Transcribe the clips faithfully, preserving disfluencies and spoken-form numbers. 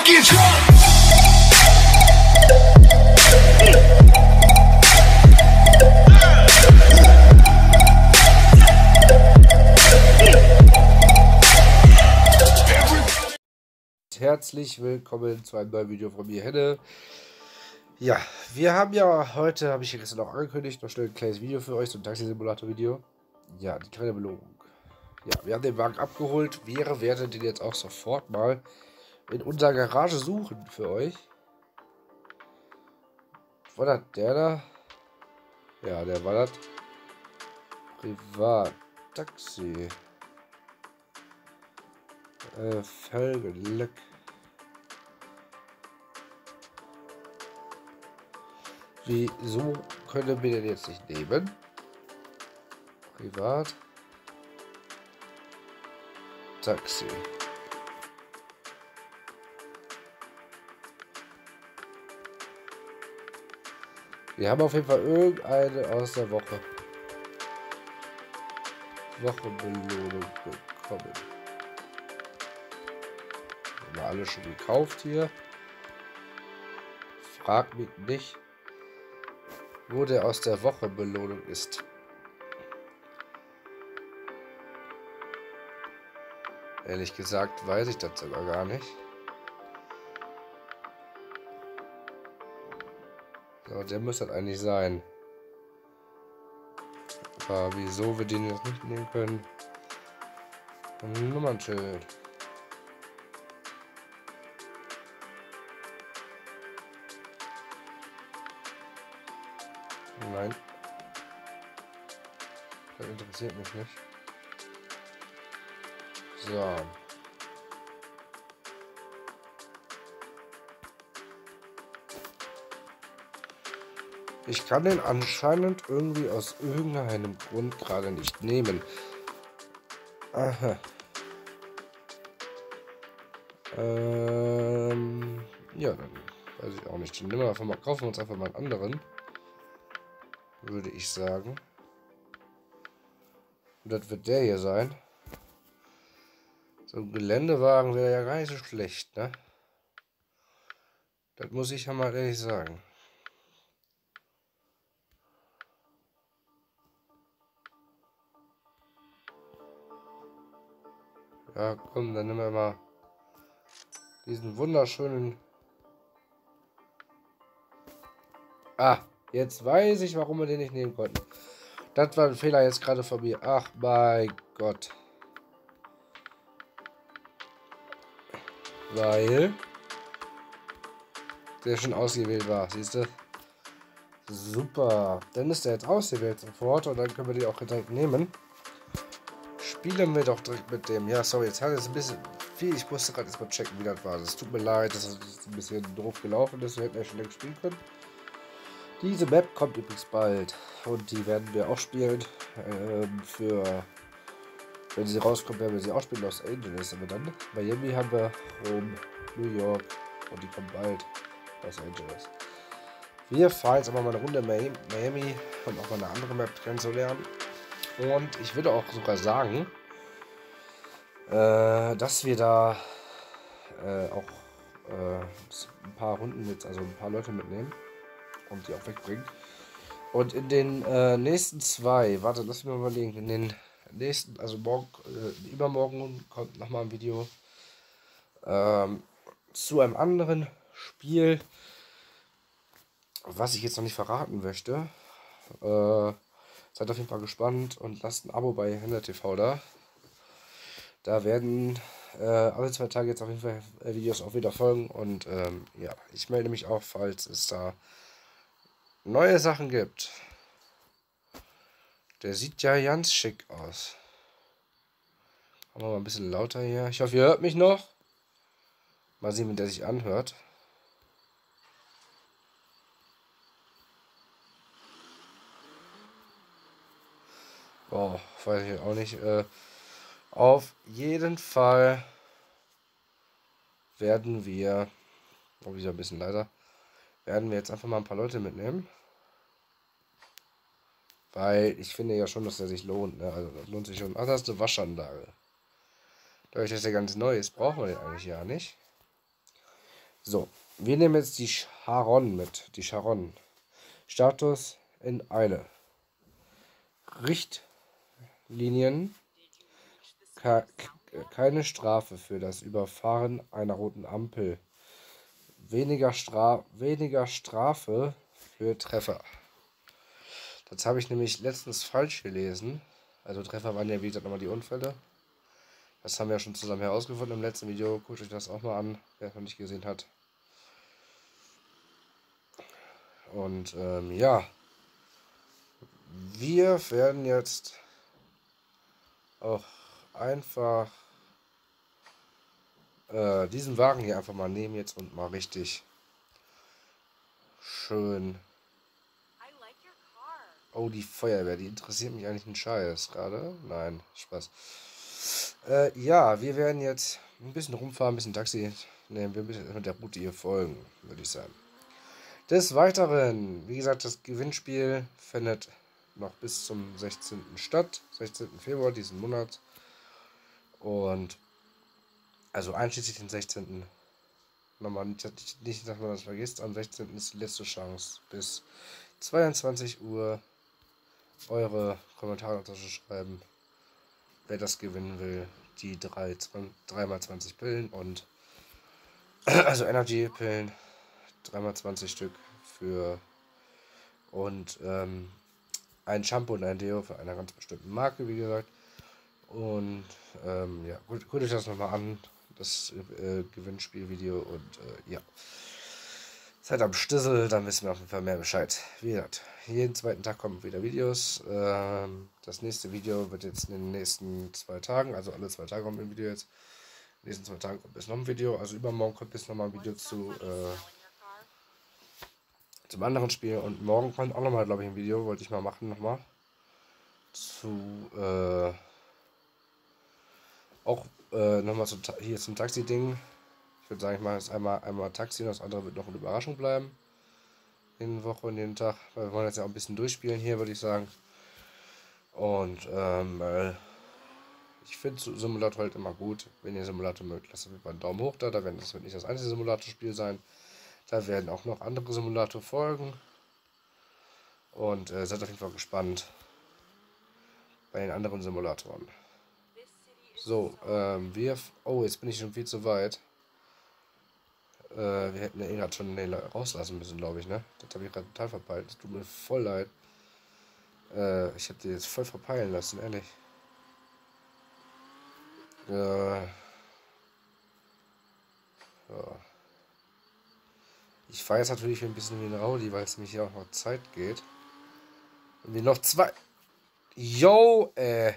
get drunk. Herzlich willkommen zu einem neuen Video von mir, Henne. Ja, wir haben ja heute, habe ich ja gestern auch angekündigt, noch schnell ein kleines Video für euch, so ein Taxi-Simulator-Video. Ja, die kleine Belohnung. Ja, wir haben den Wagen abgeholt. Wir werden den jetzt auch sofort mal in unserer Garage suchen für euch. War das der da? Ja, der war das. Privat-Taxi. Äh, Felgenleck. Wieso können wir den jetzt nicht nehmen? Privat. Taxi. Wir haben auf jeden Fall irgendeine aus der Woche. Wochenbelohnung bekommen. Haben wir alle schon gekauft hier. Frag mich nicht, wo der aus der Woche Belohnung ist. Ehrlich gesagt weiß ich das sogar gar nicht. So, der muss das eigentlich sein. Aber wieso wir den jetzt nicht nehmen können? Ein Nummernschild. Nein. Das interessiert mich nicht. So. Ich kann den anscheinend irgendwie aus irgendeinem Grund gerade nicht nehmen. Aha. Ähm, ja, dann weiß ich auch nicht. Dann nehmen wir einfach mal, kaufen wir uns einfach mal einen anderen. Würde ich sagen. Und das wird der hier sein. So ein Geländewagen wäre ja gar nicht so schlecht, ne? Das muss ich ja mal ehrlich sagen. Ja, komm, dann nehmen wir mal diesen wunderschönen... Ah, jetzt weiß ich, warum wir den nicht nehmen konnten. Das war ein Fehler jetzt gerade von mir. Ach mein Gott. Weil der schon ausgewählt war, siehst du? Super. Dann ist der jetzt ausgewählt sofort und dann können wir die auch direkt nehmen. Spielen wir doch direkt mit dem. Ja, sorry, jetzt hat es ein bisschen viel. Ich musste gerade erstmal checken, wie das war. Es tut mir leid, dass es ein bisschen doof gelaufen ist. Wir hätten ja schon längst spielen können. Diese Map kommt übrigens bald und die werden wir auch spielen. Ähm, für wenn sie rauskommt, werden wir sie auch spielen. Los Angeles aber dann. Miami haben wir, Rom, New York und die kommen bald. Los Angeles. Wir fahren jetzt aber mal eine Runde Miami und auch mal eine andere Map kennenzulernen. Und ich würde auch sogar sagen, äh, dass wir da äh, auch äh, ein paar Runden jetzt, also ein paar Leute mitnehmen und die auch wegbringen. Und in den äh, nächsten zwei, warte, lass mich mal überlegen, in den nächsten, also morgen, äh, übermorgen kommt nochmal ein Video ähm, zu einem anderen Spiel, was ich jetzt noch nicht verraten möchte. Äh, seid auf jeden Fall gespannt und lasst ein Abo bei Henne T V da. Da werden äh, alle zwei Tage jetzt auf jeden Fall Videos auch wieder folgen und ähm, ja, ich melde mich auch, falls es da neue Sachen gibt. Der sieht ja ganz schick aus. Machen wir mal ein bisschen lauter hier. Ich hoffe, ihr hört mich noch. Mal sehen, wie der sich anhört. Oh, weiß ich auch nicht. Äh, auf jeden Fall werden wir, oh, wieder ein bisschen leiser, werden wir jetzt einfach mal ein paar Leute mitnehmen. Weil ich finde ja schon, dass der sich lohnt. Ne? Also das lohnt sich schon. Ach, das ist eine Waschanlage. Dadurch, dass der ganz neu ist, brauchen wir den eigentlich ja nicht. So, wir nehmen jetzt die Charon mit. Die Charon. Status in Eile. Richtlinien. Ke keine Strafe für das Überfahren einer roten Ampel. Weniger, Stra weniger Strafe für Treffer. Das habe ich nämlich letztens falsch gelesen. Also Treffer waren ja wie gesagt nochmal die Unfälle. Das haben wir ja schon zusammen herausgefunden im letzten Video. Guckt euch das auch mal an, wer es noch nicht gesehen hat. Und ähm, ja, wir werden jetzt auch einfach äh, diesen Wagen hier einfach mal nehmen jetzt und mal richtig schön. Oh, die Feuerwehr, die interessiert mich eigentlich einen Scheiß gerade. Nein, Spaß. Äh, ja, wir werden jetzt ein bisschen rumfahren, ein bisschen Taxi nehmen. Wir müssen mit der Route hier folgen, würde ich sagen. Des Weiteren, wie gesagt, das Gewinnspiel findet noch bis zum sechzehnten statt. sechzehnten Februar diesen Monat. Und also einschließlich den sechzehnten Nochmal nicht, nicht, dass man das vergisst. Am sechzehnten ist die letzte Chance. Bis zweiundzwanzig Uhr eure Kommentare zu schreiben, wer das gewinnen will. Die drei mal zwanzig Pillen und also Energy Pillen. drei mal zwanzig Stück für und ähm, ein Shampoo und ein Deo für einer ganz bestimmten Marke, wie gesagt. Und ähm, ja, guckt, guckt euch das nochmal an, das äh, Gewinnspielvideo und äh, ja. Seid am Stissel, dann wissen wir auf jeden Fall mehr Bescheid. Wie gesagt, jeden zweiten Tag kommen wieder Videos. Ähm, das nächste Video wird jetzt in den nächsten zwei Tagen, also alle zwei Tage kommt ein Video jetzt. In den nächsten zwei Tagen kommt jetzt noch ein Video, also übermorgen kommt jetzt nochmal ein Video zu äh, zum anderen Spiel und morgen kommt auch nochmal, glaube ich, ein Video, wollte ich mal machen nochmal. Zu äh, auch äh, nochmal zum, hier zum Taxi-Ding. Ich würde sagen, ich mache jetzt einmal, einmal Taxi und das andere wird noch eine Überraschung bleiben. In der Woche und jeden Tag. Weil wir wollen jetzt ja auch ein bisschen durchspielen hier, würde ich sagen. Und ähm, äh, ich finde Simulator halt immer gut. Wenn ihr Simulator mögt, lasst mir einen Daumen hoch da. Da werden das wird nicht das einzige Simulator-Spiel sein. Da werden auch noch andere Simulator folgen. Und äh, seid auf jeden Fall gespannt bei den anderen Simulatoren. So, ähm, wir... Oh, jetzt bin ich schon viel zu weit. Äh, wir hätten ja eh gerade schon den rauslassen müssen, glaube ich, ne? Das habe ich gerade total verpeilt. Das tut mir voll leid. Äh, ich habe die jetzt voll verpeilen lassen, ehrlich. Äh, ja. Ich fahre jetzt natürlich ein bisschen wie ein Rowdy, weil es mich hier auch noch Zeit geht. Und wir noch zwei... Yo, äh...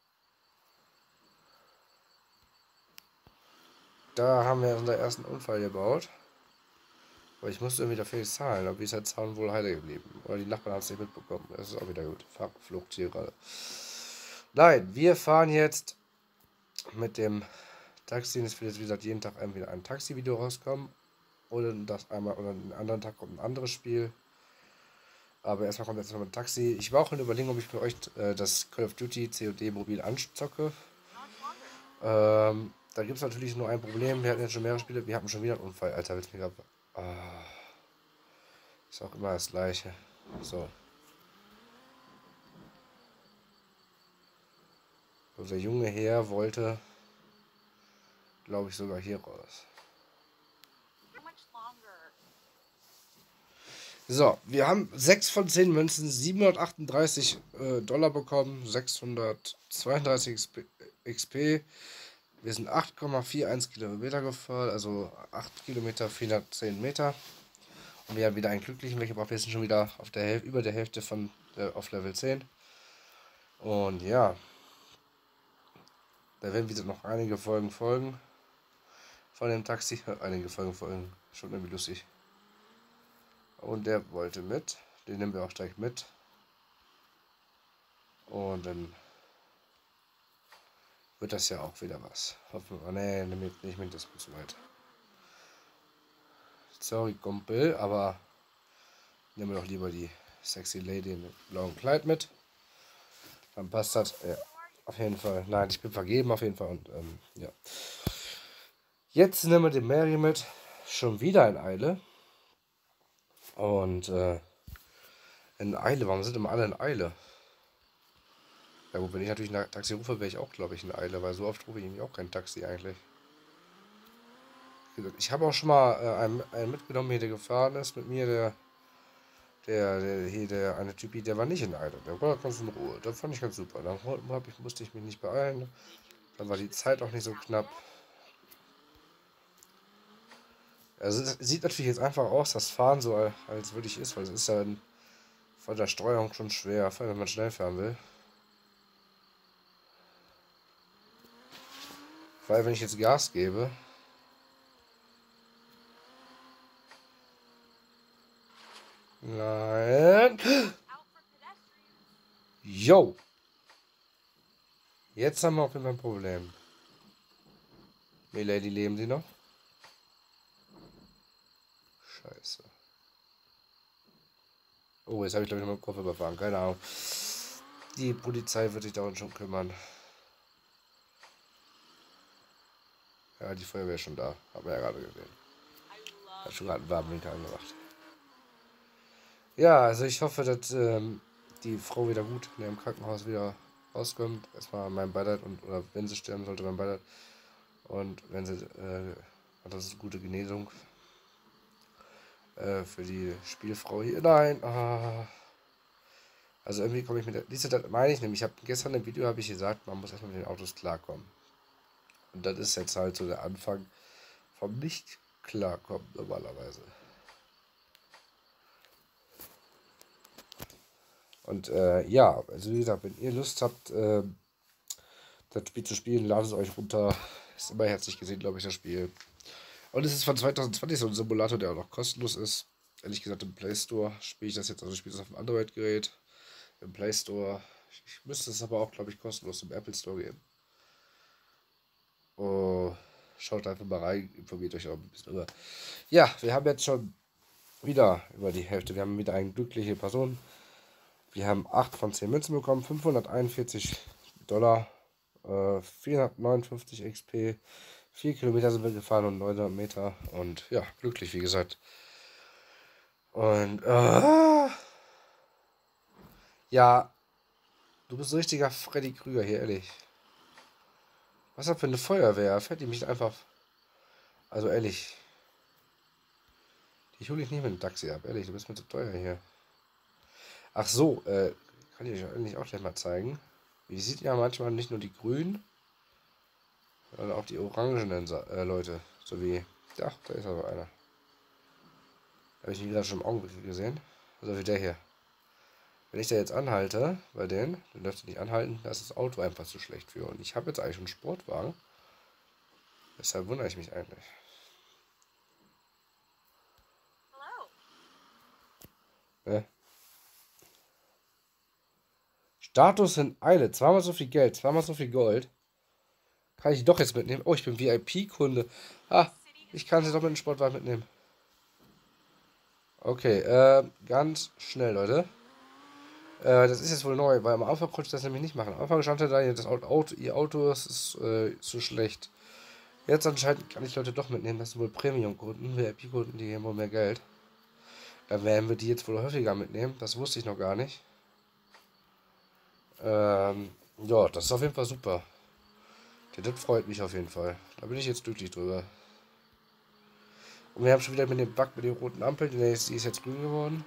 Da haben wir unseren ersten Unfall gebaut. Aber ich musste irgendwie dafür nicht zahlen. Aber wie ist der Zaun wohl heile geblieben? Oder die Nachbarn haben es nicht mitbekommen. Das ist auch wieder gut. Flucht hier gerade. Nein, wir fahren jetzt mit dem Taxi. Es wird jetzt, wie gesagt, jeden Tag entweder ein Taxi-Video rauskommen. Oder das einmal, oder den anderen Tag kommt ein anderes Spiel. Aber erstmal kommt jetzt noch ein Taxi. Ich war auch in Überlegung, ob ich bei euch äh, das Call of Duty C O D mobil anzocke. Ähm, da gibt es natürlich nur ein Problem. Wir hatten jetzt schon mehrere Spiele. Wir hatten schon wieder einen Unfall. Alter, willst du mich ab... Ah, ist auch immer das Gleiche. So. Also der junge Herr wollte, glaube ich, sogar hier raus. So, wir haben sechs von zehn Münzen, siebenhundertachtunddreißig äh, Dollar bekommen, sechshundertzweiunddreißig X P. Wir sind acht Komma einundvierzig Kilometer gefahren, also acht Kilometer, vierhundertzehn Meter. Und wir haben wieder einen glücklichen Weg gebracht. Wir sind schon wieder auf der Hälfte, über der Hälfte von äh, auf Level zehn. Und ja, da werden wieder noch einige Folgen folgen von dem Taxi. Einige Folgen folgen, schon irgendwie lustig. Und der wollte mit. Den nehmen wir auch gleich mit. Und dann wird das ja auch wieder was. Hoffen wir. Nee, nimm mit, nicht mit, das wird zu weit. Sorry, Kumpel, aber nehmen wir doch lieber die sexy Lady in dem blauen Kleid mit. Dann passt das. Ja, auf jeden Fall. Nein, ich bin vergeben auf jeden Fall. Und ähm, ja. Jetzt nehmen wir den Mary mit. schon wieder in Eile. Und äh, in Eile, warum sind immer alle in Eile? Ja gut, wenn ich natürlich ein Taxi rufe, wäre ich auch, glaube ich, in Eile, weil so oft rufe ich irgendwie auch kein Taxi eigentlich. Ich habe auch schon mal äh, einen, einen mitgenommen, hier, der gefahren ist mit mir, der, der, der, hier, der eine Typi, der war nicht in Eile, der war ganz in Ruhe. Das fand ich ganz super. Dann hab ich, musste ich mich nicht beeilen, dann war die Zeit auch nicht so knapp. Also es sieht natürlich jetzt einfach aus, das Fahren so als wirklich ist, weil es ist ja von der Steuerung schon schwer, vor allem wenn man schnell fahren will. Weil wenn ich jetzt Gas gebe, nein, yo, jetzt haben wir auf jeden Fall ein Problem. Milady, leben Sie noch? Scheiße. Oh, jetzt habe ich glaube ich noch meinen Kopf überfahren, keine Ahnung. Die Polizei wird sich darum schon kümmern. Ja, die Feuerwehr ist schon da. Haben wir ja gerade gesehen. Hat schon gerade einen Warnblinker angemacht. Ja, also ich hoffe, dass ähm, die Frau wieder gut in ihrem Krankenhaus wieder rauskommt. Erstmal mein Beileid und oder wenn sie sterben sollte, mein Beileid. Und wenn sie, äh, das ist eine gute Genesung äh, für die Spielfrau hier. Nein, ah. Also irgendwie komme ich mit der. Diese, das meine ich nämlich. Ich habe gestern im Video habe ich gesagt, man muss erstmal mit den Autos klarkommen. Und das ist jetzt halt so der Anfang vom nicht klarkommen normalerweise. Und äh, ja, also wie gesagt, wenn ihr Lust habt, äh, das Spiel zu spielen, ladet es euch runter. Ist immer herzlich gesehen, glaube ich, das Spiel. Und es ist von zwanzig zwanzig so ein Simulator, der auch noch kostenlos ist. Ehrlich gesagt, im Play Store spiele ich das jetzt, also ich spiele das auf dem Android-Gerät. Im Play Store. Ich, ich müsste es aber auch, glaube ich, kostenlos im Apple Store geben. Oh, schaut einfach mal rein, informiert euch auch ein bisschen drüber. Ja, wir haben jetzt schon wieder über die Hälfte. Wir haben wieder eine glückliche Person. Wir haben acht von zehn Münzen bekommen, fünfhunderteinundvierzig Dollar, äh, vierhundertneunundfünfzig X P, vier Kilometer sind wir gefahren und neunhundert Meter. Und ja, glücklich, wie gesagt. Und, äh, ja, du bist ein richtiger Freddy Krüger hier, ehrlich. Was ist das für eine Feuerwehr? Fährt die mich einfach. Also ehrlich. Ich hole dich nicht mit dem Taxi ab, ehrlich, du bist mir zu teuer hier. Ach so, äh, kann ich euch eigentlich auch gleich mal zeigen. Wie sieht ja manchmal nicht nur die grünen, sondern auch die orangenen äh, Leute. So wie. Ja, da ist aber einer. Habe ich ihn gerade schon im Augenblick gesehen. So wie der hier. Wenn ich da jetzt anhalte, bei denen, dann dürfte ich nicht anhalten, da ist das Auto einfach zu schlecht für. Und ich habe jetzt eigentlich schon einen Sportwagen. Deshalb wundere ich mich eigentlich. Ne? Status in Eile. Zweimal so viel Geld, zweimal so viel Gold. Kann ich doch jetzt mitnehmen? Oh, ich bin V I P-Kunde. Ah, ich kann sie doch mit dem Sportwagen mitnehmen. Okay, äh, ganz schnell, Leute. Äh, das ist jetzt wohl neu, weil am Anfang konnte ich das nämlich nicht machen. Am Anfang stand da, das Auto, ihr Auto ist, ist äh, zu schlecht. Jetzt anscheinend kann ich Leute doch mitnehmen. Das sind wohl Premium-Kunden, V I P-Kunden, die haben wohl mehr Geld. Dann werden wir die jetzt wohl häufiger mitnehmen. Das wusste ich noch gar nicht. Ähm, ja, das ist auf jeden Fall super. Das freut mich auf jeden Fall. Da bin ich jetzt glücklich drüber. Und wir haben schon wieder mit dem Bug mit den roten Ampeln. Die ist jetzt grün geworden.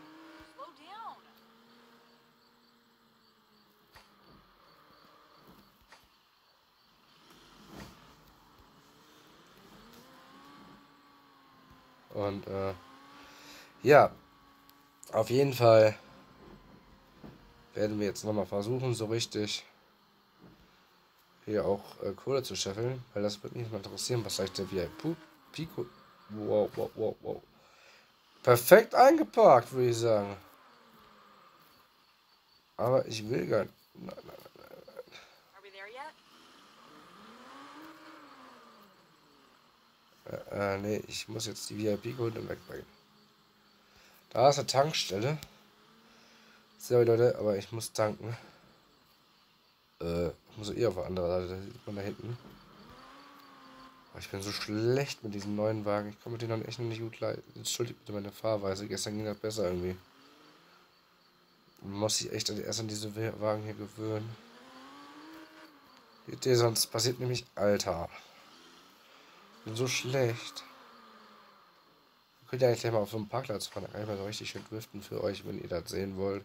Und äh, ja, auf jeden Fall werden wir jetzt nochmal versuchen, so richtig hier auch äh, Kohle zu scheffeln, weil das würde mich mal interessieren, was sagt der V I P? Wow, wow, wow, wow. Perfekt eingeparkt, würde ich sagen. Aber ich will gar nicht. Nein, nein, nein, nein. Äh, äh, nee, ich muss jetzt die V I P-Kunden wegbringen. Da ist eine Tankstelle. Sorry, Leute, aber ich muss tanken. Äh, ich muss eh auf der anderen Seite, da sieht man da hinten. Ich bin so schlecht mit diesem neuen Wagen. Ich komme mit denen dann echt noch nicht gut klar. Entschuldigt bitte meine Fahrweise. Gestern ging das besser irgendwie. Man muss sich echt erst an diese Wagen hier gewöhnen. Die sonst passiert nämlich, Alter. Ich bin so schlecht. Könnt ihr eigentlich gleich mal auf so einen Parkplatz fahren? Da kann ich mal so richtig schön driften für euch, wenn ihr das sehen wollt.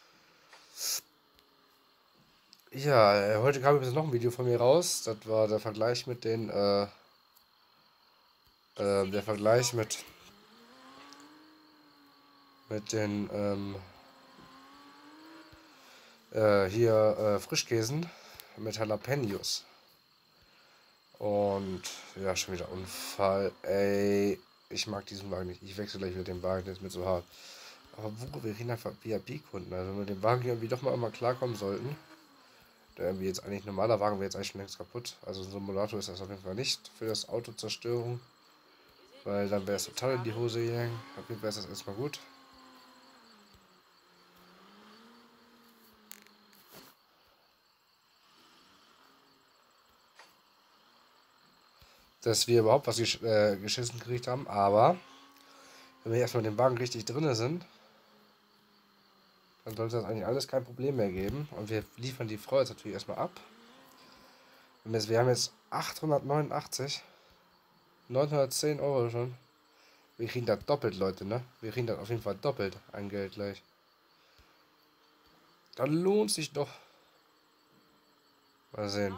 Ja, äh, heute kam übrigens noch ein Video von mir raus. Das war der Vergleich mit den, äh, äh, der Vergleich mit, mit den, ähm, äh, hier, äh, Frischkäsen mit Jalapenos. Und, ja, schon wieder Unfall. Ey, ich mag diesen Wagen nicht. Ich wechsle gleich mit dem Wagen, der ist mir zu hart. Aber wo, wir reden einfach V I P-Kunden. Also, wenn wir mit dem Wagen irgendwie doch mal, mal klarkommen sollten. Der irgendwie jetzt eigentlich, normaler Wagen wäre jetzt eigentlich schon längst kaputt. Also ein Simulator ist das auf jeden Fall nicht für das Autozerstörung. Weil dann wäre es total in die Hose gegangen. Auf jeden Fall ist das erstmal gut. Dass wir überhaupt was gesch äh, geschissen gekriegt haben. Aber wenn wir erstmal mit dem Wagen richtig drin sind, dann sollte das eigentlich alles kein Problem mehr geben. Und wir liefern die Frau jetzt natürlich erstmal ab. Und jetzt, wir haben jetzt achthundertneunundachtzig. neunhundertzehn Euro schon. Wir kriegen das doppelt, Leute, ne? Wir kriegen das auf jeden Fall doppelt an Geld gleich. Dann lohnt sich doch. Mal sehen.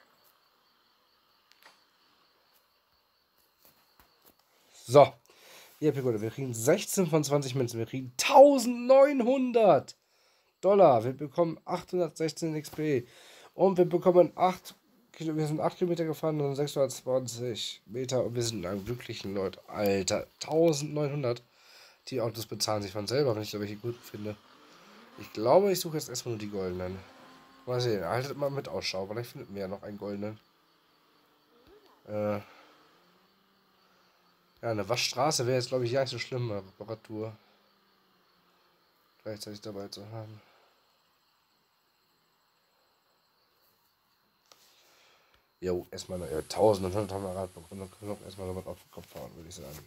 So. Hier, Picole, wir kriegen sechzehn von zwanzig Münzen. Wir kriegen eintausendneunhundert Dollar. Wir bekommen achthundertsechzehn X P. Und wir bekommen acht Kilometer. Wir sind acht Kilometer gefahren und sechshundertzwanzig Meter. Und wir sind ein glücklichen Leute. Alter, eintausendneunhundert. Die Autos bezahlen sich von selber, wenn ich da welche gut finde. Ich glaube, ich suche jetzt erstmal nur die goldenen. Mal sehen, haltet mal mit Ausschau. Vielleicht finden wir ja noch einen goldenen. Äh. Ja, eine Waschstraße wäre jetzt, glaube ich, ja nicht so schlimm, eine Reparatur gleichzeitig dabei zu haben. Jo, erstmal ja, tausend und hundert haben wir gerade bekommen. Dann können wir auch erstmal damit auf den Kopf hauen, würde ich sagen.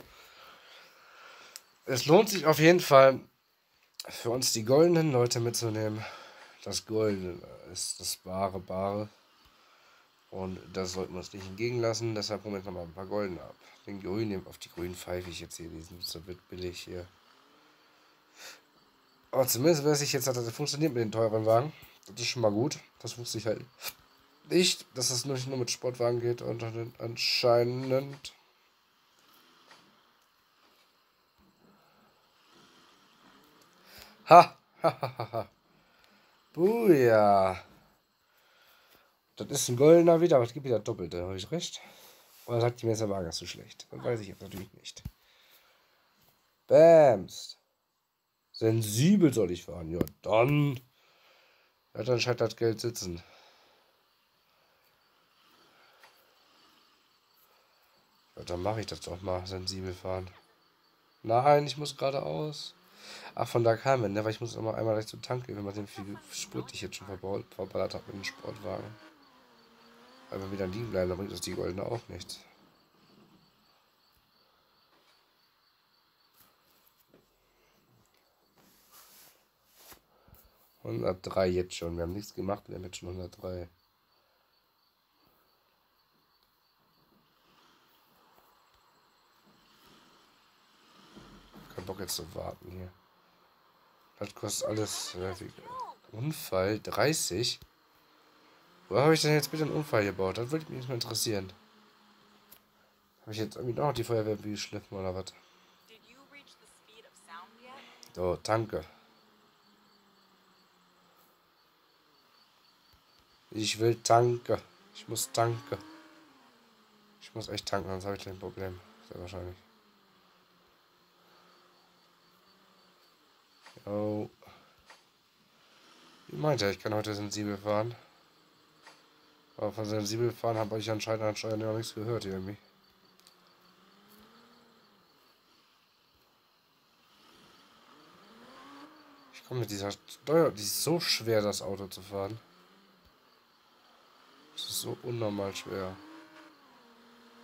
Es lohnt sich auf jeden Fall für uns die goldenen Leute mitzunehmen. Das Goldene ist das wahre Bare. Und das sollten wir uns nicht entgegen lassen. Deshalb holen wir jetzt nochmal ein paar Goldene ab. Den grünen, auf die grünen pfeife ich jetzt hier. Die sind so billig hier. Aber zumindest weiß ich jetzt, dass das funktioniert mit den teuren Wagen. Das ist schon mal gut. Das wusste ich halt nicht, dass es nicht nur mit Sportwagen geht. Und anscheinend. Ha! Ha! Ha! Ha! Buja! Das ist ein goldener wieder, aber es gibt wieder doppelte. Habe ich recht? Oder sagt die mir, der Wagen ist so schlecht? Das weiß ich jetzt natürlich nicht. Bams! Sensibel soll ich fahren. Ja, dann. Ja, dann scheint das Geld sitzen. Ja, dann mache ich das doch mal. Sensibel fahren. Nein, ich muss geradeaus. Ach, von da kam wir, ne? Weil ich muss immer einmal gleich zum Tank gehen, wenn man den viel Sprit, die ich jetzt schon verballert habe mit dem Sportwagen. Weil wir wieder liegen bleiben, dann bringt uns die goldene auch nichts. hundertdrei jetzt schon. Wir haben nichts gemacht, wir haben jetzt schon hundertdrei. Kein Bock jetzt zu warten hier. Das kostet alles. Äh, Unfall dreißig. Wo habe ich denn jetzt bitte einen Unfall gebaut? Das würde mich jetzt mal interessieren. Habe ich jetzt irgendwie noch die Feuerwehr geschliffen oder was? So, danke. Ich will tanken. Ich muss tanken. Ich muss echt tanken, sonst habe ich ein Problem. Sehr wahrscheinlich. Oh. Wie meinte er, ich kann heute sensibel fahren. Aber von sensibel fahren habe ich anscheinend anscheinend noch nichts gehört irgendwie. Ich komme mit dieser Steuer, die ist so schwer, das Auto zu fahren. Das ist so unnormal schwer.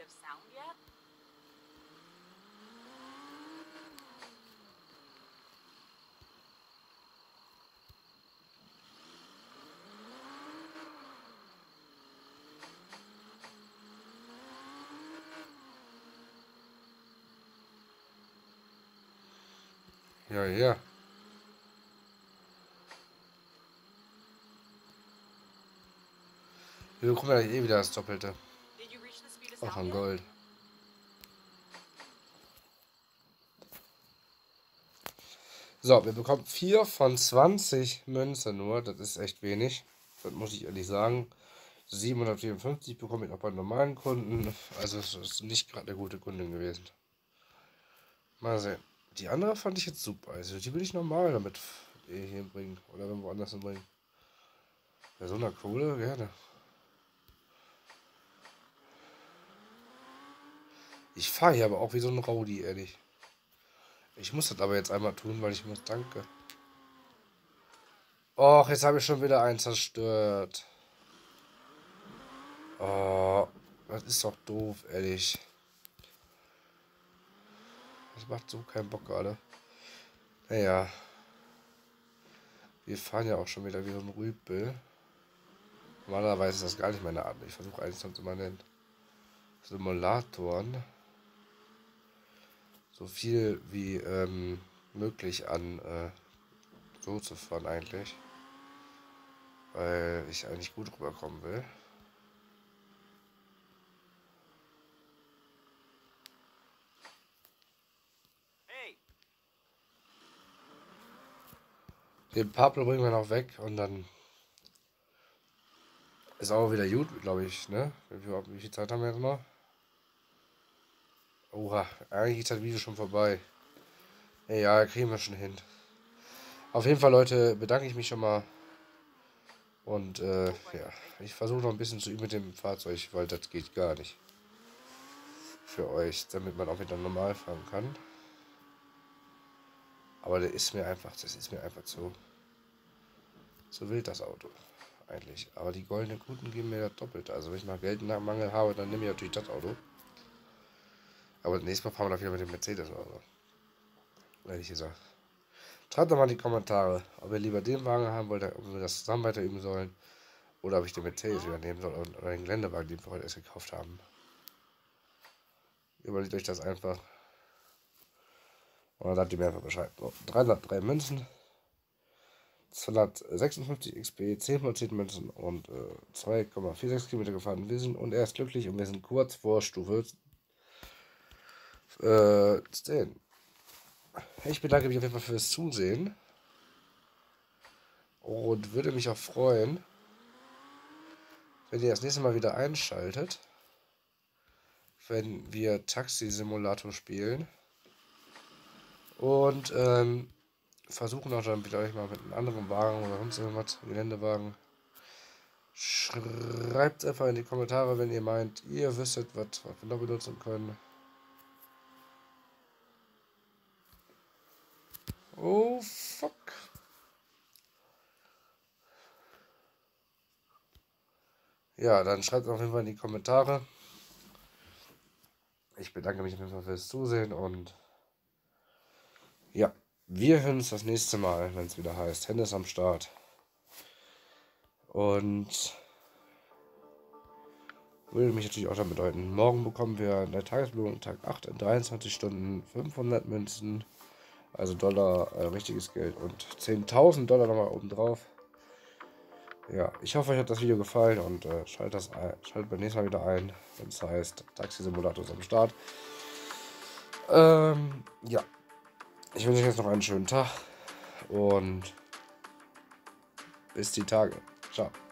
Ja, ja. Wir bekommen ja eh wieder das Doppelte. Auch an Gold. So, wir bekommen vier von zwanzig Münzen nur. Das ist echt wenig. Das muss ich ehrlich sagen. siebenhundertvierundfünfzig bekomme ich auch bei normalen Kunden. Also es ist nicht gerade eine gute Kundin gewesen. Mal sehen. Die andere fand ich jetzt super. Also die will ich normal damit hier bringen. Oder wenn woanders hinbringen. Bei so einer Kohle gerne. Ich fahre hier aber auch wie so ein Rowdy, ehrlich. Ich muss das aber jetzt einmal tun, weil ich muss, danke. Och, jetzt habe ich schon wieder einen zerstört. Oh, das ist doch doof, ehrlich. Das macht so keinen Bock gerade. Naja. Wir fahren ja auch schon wieder wie so ein Rüpel. Normalerweise ist das gar nicht meine Art. Ich versuche eigentlich sonst immer den Simulatoren so viel wie ähm, möglich an äh, so zu fahren eigentlich. Weil ich eigentlich gut rüberkommen will. Den Pablo bringen wir noch weg und dann ist auch wieder gut, glaube ich, ne? Wie viel, wie viel Zeit haben wir jetzt noch? Oha, eigentlich ist das Video schon vorbei. Ja, kriegen wir schon hin. Auf jeden Fall, Leute, bedanke ich mich schon mal. Und äh, ja, ich versuche noch ein bisschen zu üben mit dem Fahrzeug, weil das geht gar nicht. Für euch, damit man auch wieder normal fahren kann. Aber der ist mir einfach, das ist mir einfach zu, zu wild, das Auto. Eigentlich. Aber die goldenen Kunden geben mir das Doppelte. Also wenn ich mal Geldmangel habe, dann nehme ich natürlich das Auto. Aber das nächste Mal fahren wir da wieder mit dem Mercedes oder so. Ehrlich gesagt. Schreibt doch mal in die Kommentare, ob ihr lieber den Wagen haben wollt, ob wir das zusammen weiter üben sollen. Oder ob ich den Mercedes wieder nehmen soll oder den Geländewagen, den wir heute erst gekauft haben. Überlegt euch das einfach. Und dann sagt ihr mir einfach Bescheid. So, dreihundertdrei Münzen. zweihundertsechsundfünfzig X P, zehn von zehn Münzen und äh, zwei Komma sechsundvierzig Kilometer gefahren. Wir sind und er ist glücklich und wir sind kurz vor Stufe äh, zehn. Ich bedanke mich auf jeden Fall fürs Zusehen und würde mich auch freuen, wenn ihr das nächste Mal wieder einschaltet, wenn wir Taxi-Simulator spielen und ähm, versuchen auch dann vielleicht mal mit einem anderen Wagen oder sonst irgendwas, Geländewagen. Schreibt einfach in die Kommentare, wenn ihr meint, ihr wüsstet, was, was wir noch benutzen können. Oh, fuck. Ja, dann schreibt auf jeden Fall in die Kommentare. Ich bedanke mich auf jeden Fall fürs Zusehen und ja, wir hören uns das nächste Mal, wenn es wieder heißt, Hennes am Start. Und würde mich natürlich auch dann bedeuten, morgen bekommen wir eine Tagesbelohnung, Tag acht in dreiundzwanzig Stunden, fünfhundert Münzen, also Dollar, äh, richtiges Geld und zehntausend Dollar nochmal oben drauf. Ja, ich hoffe, euch hat das Video gefallen und äh, schaltet, das ein, schaltet beim nächsten Mal wieder ein, wenn es heißt, Taxi-Simulator ist am Start. Ähm, ja, ich wünsche euch jetzt noch einen schönen Tag und bis die Tage. Ciao.